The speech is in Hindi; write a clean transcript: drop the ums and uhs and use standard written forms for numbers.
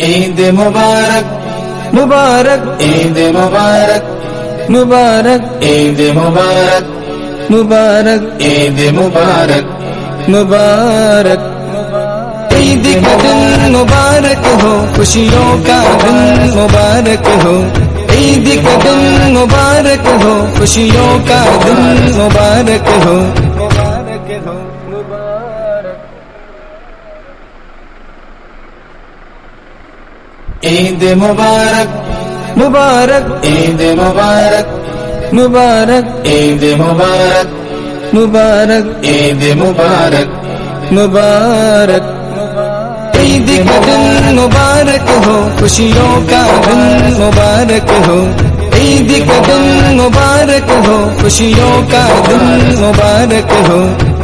ईद मुबारक मुबारक, ईद मुबारक मुबारक, ईद मुबारक मुबारक, ईद मुबारक मुबारक। ईद का दिन मुबारक हो, खुशियों का दिन मुबारक हो। ईद का दिन मुबारक हो, खुशियों का दिन मुबारक हो। मुबारक हो मुबारक। ईद मुबारक मुबारक, ईद मुबारक मुबारक, ईद मुबारक मुबारक, ईद मुबारक मुबारक। ईद का दिन मुबारक हो, खुशियों का दिन मुबारक हो। ईद का दिन मुबारक हो, खुशियों का दिन मुबारक हो।